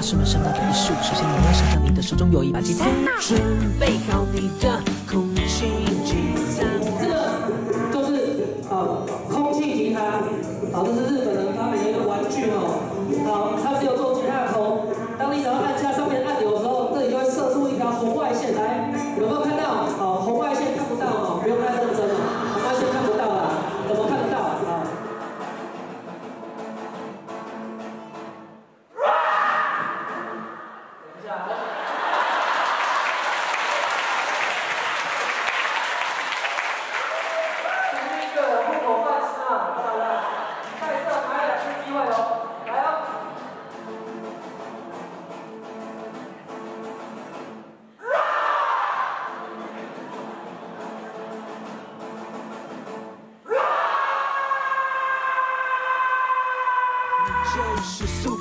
师们上到的艺术。首先你要想象你的手中有一把吉他，准备好你的空气吉他。 这个就是空气吉他，这是日本人发明的一个玩具它只有做吉他的头，当你只要按下上面按钮的时候，这里就会射出一条红外线来，有没有看到？红外线看不到不用太认真红外线看不到啦，怎么看得到就是速